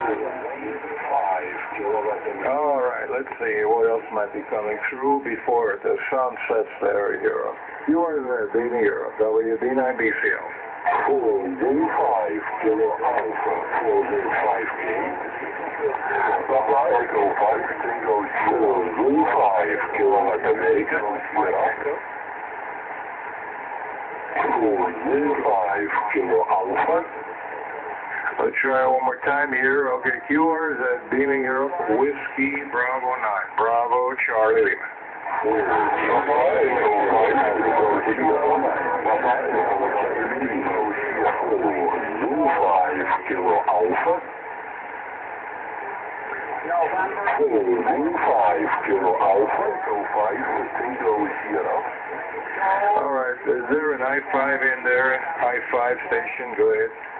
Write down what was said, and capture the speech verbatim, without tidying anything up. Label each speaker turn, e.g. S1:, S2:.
S1: All right, let's see what else might be coming through before the sun sets there, Europe. You are there, Beaming Europe, W D nine B C L.
S2: four one five Kilo Alpha, four one five K. Papa Echo five Tango four one five Kilo America, Sierra. four one five Kilo Alpha.
S1: Let's try one more time here. Okay, Q R is at Beaming Europe, Whiskey Bravo nine, Bravo Charlie Lima.
S2: Papa Echo five Tango Sierra. Papa Echo four one five Kilo Alpha. four one five Kilo Alpha, Echo five Tango Sierra.
S1: All right, is there an I five in there? I five station, go ahead.